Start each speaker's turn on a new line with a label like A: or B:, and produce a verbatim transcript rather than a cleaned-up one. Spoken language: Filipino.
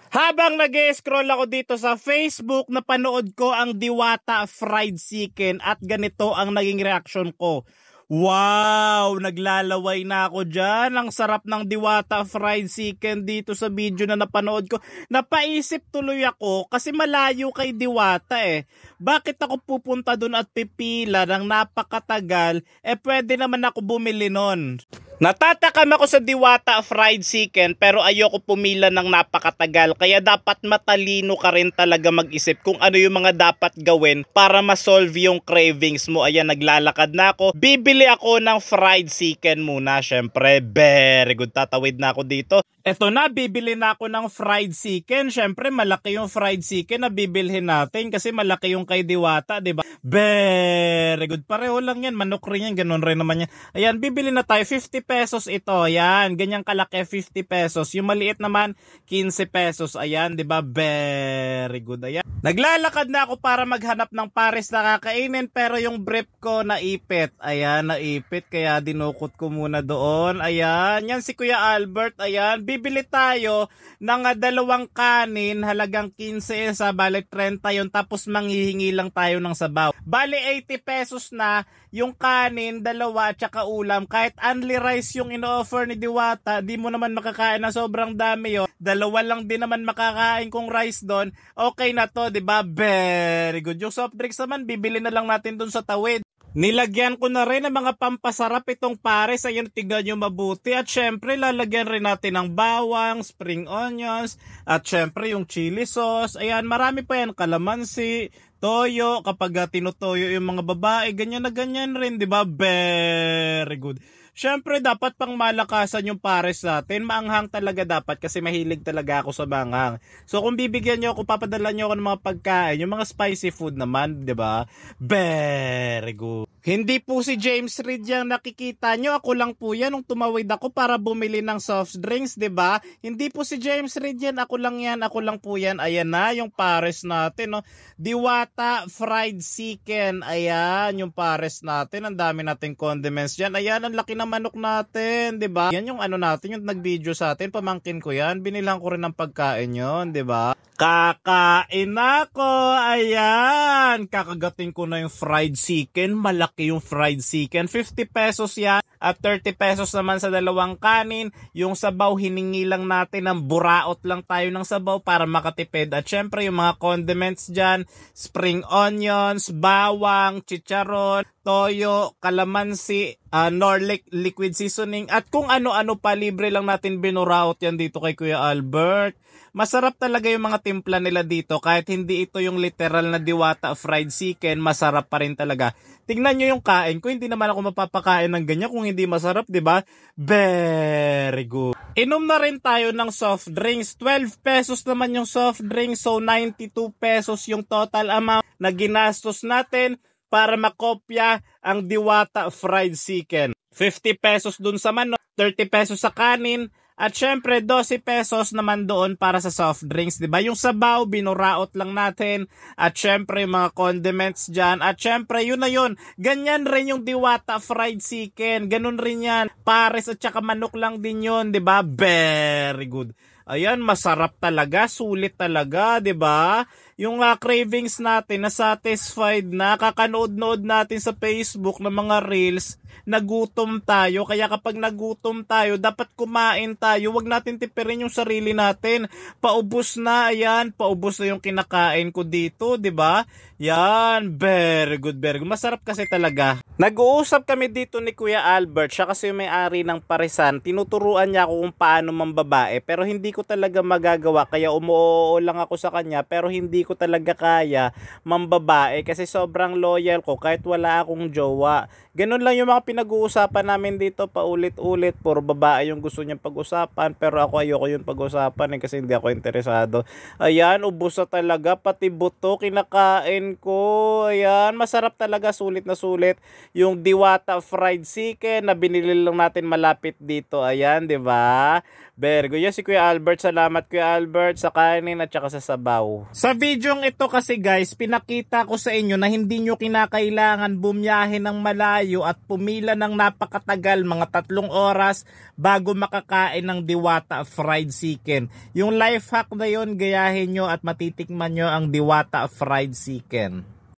A: Habang nag-scroll ako dito sa Facebook, napanood ko ang Diwata Fried Chicken at ganito ang naging reaction ko. Wow! Naglalaway na ako dyan. Ang sarap ng Diwata Fried Chicken dito sa video na napanood ko. Napaisip tuloy ako kasi malayo kay Diwata eh. Bakit ako pupunta dun at pipila ng napakatagal? Eh pwede naman ako bumili nun. Natatakam ako sa Diwata Fried Chicken pero ayoko pumila ng napakatagal, kaya dapat matalino ka rin talaga mag-isip kung ano yung mga dapat gawin para ma-solve yung cravings mo. Ayan, naglalakad na ako. Bibili ako ng fried chicken muna, syempre. Very good, tatawid na ako dito. Eto na, bibili na ako ng fried chicken. Syempre, malaki yung fried chicken na bibilhin natin kasi malaki yung kay Diwata, diba? Very good. Pareho lang yan, manok rin yan, ganun rin naman yan. Ayan, bibili na tayo, fifty pesos ito. Ayan, ganyang kalaki, fifty pesos. Yung maliit naman, quince pesos. Ayan, diba? Very good. Ayan. Naglalakad na ako para maghanap ng pares na kakainin pero yung brief ko naipit. Ayan, naipit kaya dinukot ko muna doon. Ayan, yan si Kuya Albert. Ayan, bibili tayo ng uh, dalawang kanin, halagang quince sa balik thirty yun, tapos manghihingi lang tayo ng sabaw. Bali eighty pesos na yung kanin, dalawa at saka ulam. Kahit only rice yung ino-offer ni Diwata, di mo naman makakain na sobrang dami yun. Dalawa lang din naman makakain kong rice doon. Okay na to, diba? Very good. Yung soft drinks naman, bibili na lang natin doon sa tawid. Nilagyan ko na rin ng mga pampasarap itong pares. Ayun, tignan nyo mabuti. At syempre, lalagyan rin natin ng bawang, spring onions, at syempre yung chili sauce. Ayan, marami pa yan. Kalamansi, toyo, kapag uh, tinutoyo yung mga babae, ganyan na ganyan rin, di ba? Very good. Syempre, dapat pang malakasan yung pares natin. Maanghang talaga dapat kasi mahilig talaga ako sa maanghang. So, kung bibigyan nyo ako, papadala nyo ako ng mga pagkain, yung mga spicy food naman, di ba? Very good. Hindi po si James Reid yung nakikita nyo. Ako lang po yan nung tumawid ako para bumili ng soft drinks, di ba? Hindi po si James Reid yan. Ako lang yan. Ako lang po yan. Ayan na, yung pares natin. No? Diwata Fried Chicken. Ayan, yung pares natin. Ang dami nating condiments dyan. Ayan, ang laki ng manok natin, di ba? Yan yung ano natin, yung nag-video sa atin. Pamangkin ko yan. Binilang ko rin ng pagkain yon, di ba? Kakain ako. Ayan. Kakagating ko na yung fried chicken. Malaki yung fried chicken. fifty pesos yan. At thirty pesos naman sa dalawang kanin. Yung sabaw, hiningi lang natin ng buraot lang tayo ng sabaw para makatipid. At syempre yung mga condiments dyan, spring onions, bawang, chicharon, toyo, kalamansi, uh, Norlic liquid seasoning, at kung ano-ano pa, libre lang natin binuraot yan dito kay Kuya Albert. Masarap talaga yung mga timpla nila dito. Kahit hindi ito yung literal na Diwata Fried Chicken, masarap pa rin talaga. Tingnan nyo yung kain ko. Hindi naman ako mapapakain ng ganyan kung hindi masarap, di ba? Very good. Inom na rin tayo ng soft drinks. twelve pesos naman yung soft drinks. So, ninety-two pesos yung total amount na ginastos natin para makopya ang Diwata Fried Chicken. fifty pesos dun sa manok, thirty pesos sa kanin, at syempre, twelve pesos naman doon para sa soft drinks, di ba? Yung sabaw, binuraot lang natin. At syempre, yung mga condiments dyan. At syempre, yun na yun. Ganyan rin yung Diwata Fried Chicken. Ganun rin yan. Pares at saka manok lang din yun, di ba? Very good. Ayan, masarap talaga. Sulit talaga, di ba? Yung uh, cravings natin na satisfied na, kakanood-nood natin sa Facebook ng mga reels, nagutom tayo. Kaya kapag nagutom tayo, dapat kumain tayo. Huwag natin tipirin yung sarili natin. Paubos na, ayan, paubos na yung kinakain ko dito, di ba? Yan, very good, very good. Masarap kasi talaga. Nag-uusap kami dito ni Kuya Albert, siya kasi yung may-ari ng Parisan. Tinuturuan niya ako kung paano mambabae, pero hindi ko talaga magagawa. Kaya umuoo lang ako sa kanya, pero hindi ko talaga kaya mambabae kasi sobrang loyal ko kahit wala akong jowa. Ganun lang yung mga pinag-uusapan namin dito paulit-ulit. Puro babae yung gusto niyang pag-usapan, pero ako ayoko yung pag-usapan eh, kasi hindi ako interesado. Ayan, ubos na talaga, pati buto kinakain ko. Ayan, masarap talaga, sulit na sulit yung Diwata Fried Chicken na binili lang natin malapit dito. Ayan, di ba? Very good. Yan si Kuya Albert. Salamat Kuya Albert sa kanin at saka sa sabaw. Sa video bidyong ito kasi guys, pinakita ko sa inyo na hindi nyo kinakailangan bumiyahe ng malayo at pumila ng napakatagal, mga tatlong oras bago makakain ng Diwata Fried Chicken. Yung life hack na yon, gayahin nyo at matitikman nyo ang Diwata Fried Chicken.